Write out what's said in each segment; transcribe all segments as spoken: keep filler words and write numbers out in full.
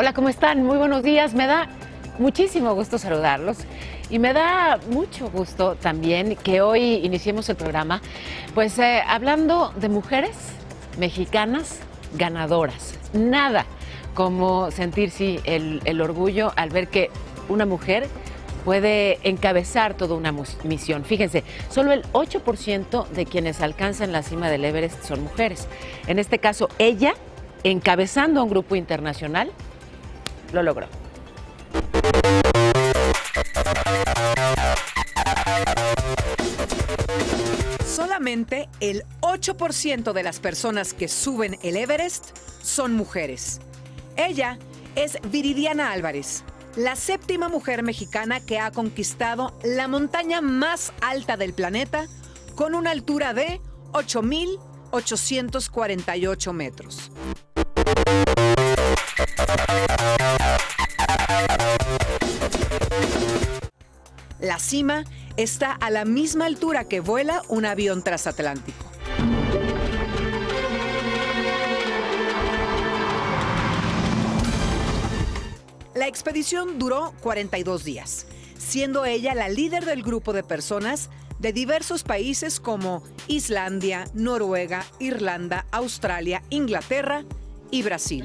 Hola, ¿cómo están? Muy buenos días. Me da muchísimo gusto saludarlos y me da mucho gusto también que hoy iniciemos el programa, pues eh, hablando de mujeres mexicanas ganadoras. Nada como sentir, sí, el, el orgullo al ver que una mujer puede encabezar toda una misión. Fíjense, solo el ocho por ciento de quienes alcanzan la cima del Everest son mujeres. En este caso, ella, encabezando a un grupo internacional, lo logró. Solamente el ocho por ciento de las personas que suben el Everest son mujeres. Ella es Viridiana Álvarez, la séptima mujer mexicana que ha conquistado la montaña más alta del planeta con una altura de ocho mil ochocientos cuarenta y ocho metros. La cima está a la misma altura que vuela un avión transatlántico. La expedición duró cuarenta y dos días, siendo ella la líder del grupo de personas de diversos países como Islandia, Noruega, Irlanda, Australia, Inglaterra y Brasil.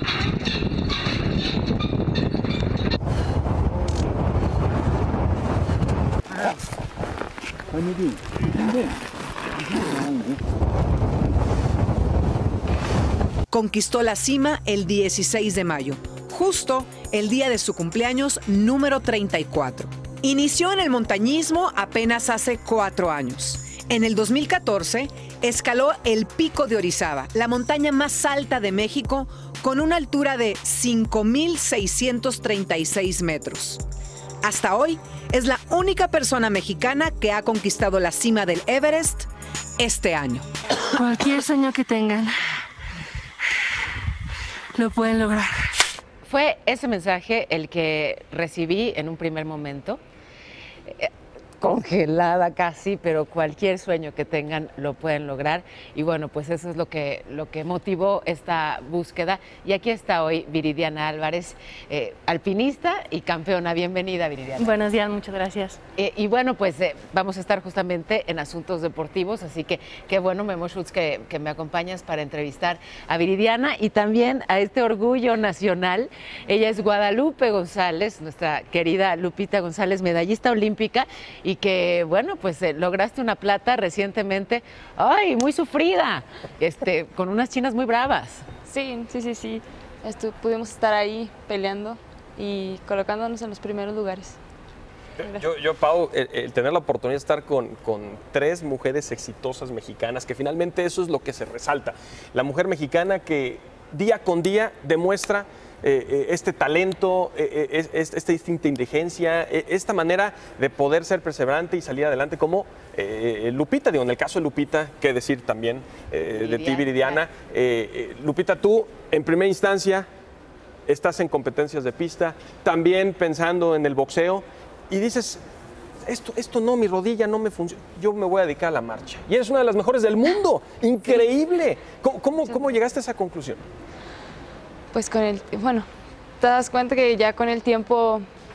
Conquistó la cima el dieciséis de mayo, justo el día de su cumpleaños número treinta y cuatro. Inició en el montañismo apenas hace cuatro años. En el dos mil catorce escaló el Pico de Orizaba, la montaña más alta de México, con una altura de cinco mil seiscientos treinta y seis metros. Hasta hoy es la única persona mexicana que ha conquistado la cima del Everest este año. Cualquier sueño que tengan, lo pueden lograr. Fue ese mensaje el que recibí en un primer momento, eh, congelada casi, pero cualquier sueño que tengan lo pueden lograr. Y bueno, pues eso es lo que, lo que motivó esta búsqueda. Y aquí está hoy Viridiana Álvarez, eh, alpinista y campeona. Bienvenida, Viridiana. Buenos días, muchas gracias. Eh, y bueno, pues eh, vamos a estar justamente en asuntos deportivos, así que qué bueno, Memo Schutz, que, que me acompañas para entrevistar a Viridiana y también a este orgullo nacional. Ella es Guadalupe González, nuestra querida Lupita González, medallista olímpica, y que, bueno, pues eh, lograste una plata recientemente, ay, muy sufrida, este, con unas chinas muy bravas. Sí, sí, sí, sí. Estu pudimos estar ahí peleando y colocándonos en los primeros lugares. Yo, yo, Pau, el, el tener la oportunidad de estar con, con tres mujeres exitosas mexicanas, que finalmente eso es lo que se resalta. La mujer mexicana que día con día demuestra eh, este talento, eh, esta, esta distinta inteligencia, eh, esta manera de poder ser perseverante y salir adelante, como eh, Lupita, digo, en el caso de Lupita, qué decir también eh, de ti, Viridiana. Eh, eh, Lupita, tú, en primera instancia, estás en competencias de pista, también pensando en el boxeo, y dices, esto, esto no, mi rodilla no me funciona, yo me voy a dedicar a la marcha. Y eres una de las mejores del mundo, increíble. ¿Cómo, cómo, cómo llegaste a esa conclusión? Pues con el, bueno, te das cuenta que ya con el tiempo,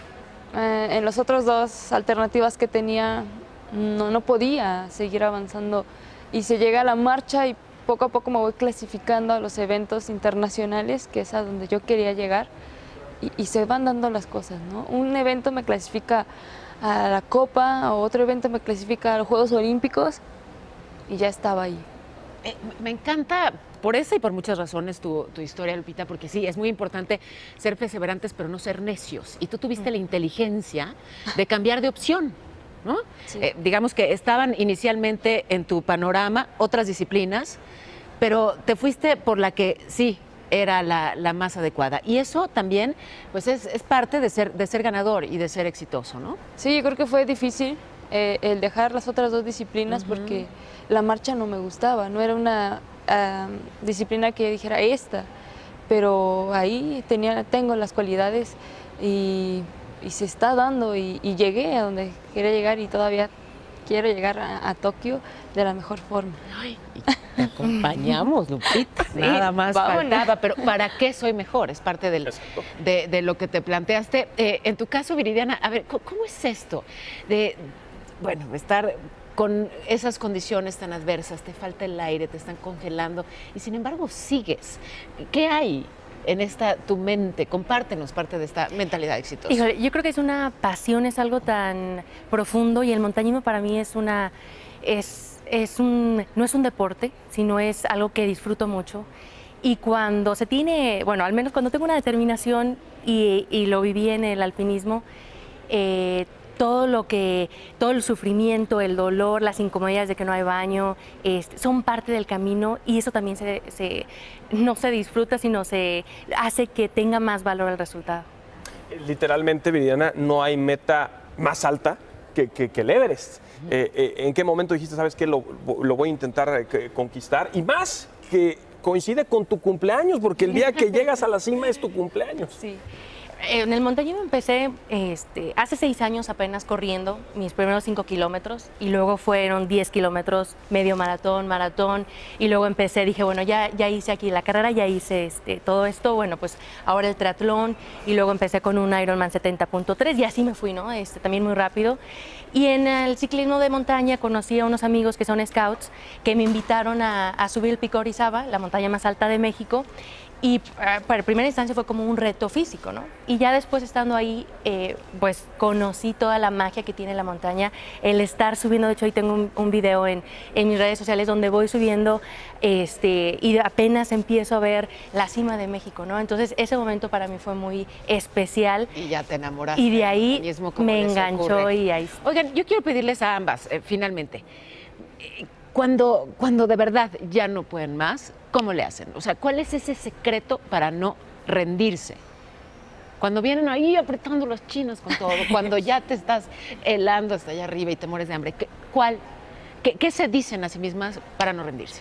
eh, en las otras dos alternativas que tenía, no, no podía seguir avanzando. Y se llega a la marcha y poco a poco me voy clasificando a los eventos internacionales, que es a donde yo quería llegar. Y, y se van dando las cosas, ¿no? Un evento me clasifica a la Copa, otro evento me clasifica a los Juegos Olímpicos y ya estaba ahí. Eh, me encanta por esa y por muchas razones tu, tu historia, Lupita, porque sí, es muy importante ser perseverantes pero no ser necios. Y tú tuviste mm. la inteligencia de cambiar de opción, ¿no? Sí. Eh, digamos que estaban inicialmente en tu panorama otras disciplinas, pero te fuiste por la que sí era la, la más adecuada. Y eso también pues es, es parte de ser, de ser ganador y de ser exitoso, ¿no? Sí, yo creo que fue difícil eh, el dejar las otras dos disciplinas uh-huh. porque la marcha no me gustaba, no era una uh, disciplina que dijera esta, pero ahí tenía, tengo las cualidades y, y se está dando y, y llegué a donde quería llegar y todavía quiero llegar a, a Tokio de la mejor forma. Ay, y te acompañamos, Lupita. Sí, Nada más vámonos. faltaba, pero ¿para qué soy mejor? Es parte del, de, de lo que te planteaste. Eh, en tu caso, Viridiana, a ver, ¿cómo, cómo es esto de, bueno, estar con esas condiciones tan adversas? Te falta el aire, te están congelando y sin embargo sigues. ¿Qué hay en esta tu mente? Compártenos parte de esta mentalidad exitosa. Híjole, yo creo que es una pasión, es algo tan profundo y el montañismo para mí es una, es, es un, no es un deporte, sino es algo que disfruto mucho. Y cuando se tiene, bueno, al menos cuando tengo una determinación y, y lo viví en el alpinismo, eh, todo lo que, todo el sufrimiento, el dolor, las incomodidades de que no hay baño, este, son parte del camino y eso también se, se, no se disfruta, sino se hace que tenga más valor el resultado. Literalmente, Viridiana, no hay meta más alta que, que, que el Everest. Eh, eh, ¿En qué momento dijiste, sabes qué, lo, lo voy a intentar eh, conquistar? Y más que coincide con tu cumpleaños, porque el día que llegas a la cima es tu cumpleaños. Sí. En el montañismo empecé este, hace seis años apenas corriendo mis primeros cinco kilómetros y luego fueron diez kilómetros, medio maratón, maratón y luego empecé, dije, bueno, ya, ya hice aquí la carrera, ya hice este, todo esto, bueno, pues ahora el triatlón y luego empecé con un Ironman setenta punto tres y así me fui, ¿no? Este, también muy rápido. Y en el ciclismo de montaña conocí a unos amigos que son scouts que me invitaron a, a subir el Pico Orizaba, la montaña más alta de México. Y uh, para primera instancia fue como un reto físico, ¿no? Y ya después estando ahí, eh, pues conocí toda la magia que tiene la montaña, el estar subiendo, de hecho ahí tengo un, un video en, en mis redes sociales donde voy subiendo este, y apenas empiezo a ver la cima de México, ¿no? Entonces ese momento para mí fue muy especial. Y ya te enamoraste. Y de ahí del montañismo, como me les enganchó ocurre. y ahí... Oigan, yo quiero pedirles a ambas, eh, finalmente, eh, cuando, cuando de verdad ya no pueden más, ¿cómo le hacen? O sea, ¿cuál es ese secreto para no rendirse? Cuando vienen ahí apretando los chinos con todo, cuando ya te estás helando hasta allá arriba y te mueres de hambre, ¿qué, cuál, qué, qué se dicen a sí mismas para no rendirse?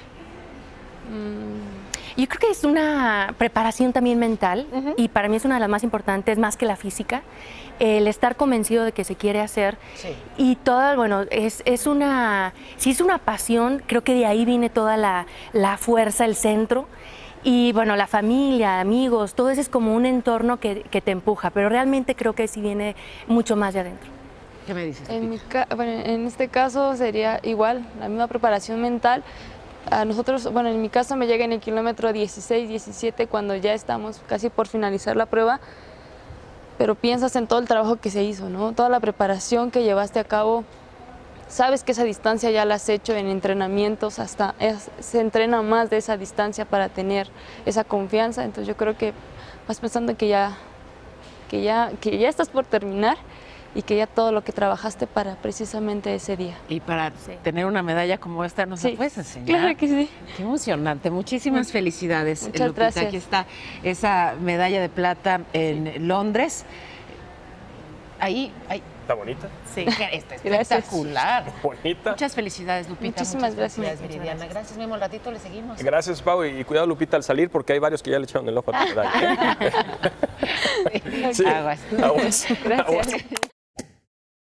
Yo creo que es una preparación también mental uh-huh. y para mí es una de las más importantes, más que la física, el estar convencido de que se quiere hacer sí. y toda, bueno, es, es una, si es una pasión, creo que de ahí viene toda la, la fuerza, el centro y bueno, la familia, amigos, todo eso es como un entorno que, que te empuja, pero realmente creo que sí viene mucho más de adentro. ¿Qué me dices? En, mi ca bueno, en este caso sería igual, la misma preparación mental. A nosotros, bueno, en mi caso me llega en el kilómetro dieciséis, diecisiete, cuando ya estamos casi por finalizar la prueba, pero piensas en todo el trabajo que se hizo, ¿no? Toda la preparación que llevaste a cabo, sabes que esa distancia ya la has hecho en entrenamientos, hasta es, se entrena más de esa distancia para tener esa confianza, entonces yo creo que vas pensando que ya, que ya, que ya estás por terminar y que ya todo lo que trabajaste para precisamente ese día. Y para sí. tener una medalla como esta, ¿nos sí. la puedes enseñar? Claro que sí. Qué emocionante. Muchísimas felicidades, Muchas Lupita. gracias. Aquí está esa medalla de plata en sí. Londres. Ahí, ahí. ¿Está bonita? Sí, está espectacular. Bonita. Muchas felicidades, Lupita. Muchísimas Muchas gracias. felicidades, Viridiana. Gracias, Memo. Un ratito le seguimos. Gracias, Pau. Y cuidado, Lupita, al salir, porque hay varios que ya le echaron el ojo a tu medalla. sí. Aguas. Aguas. Gracias. Aguas.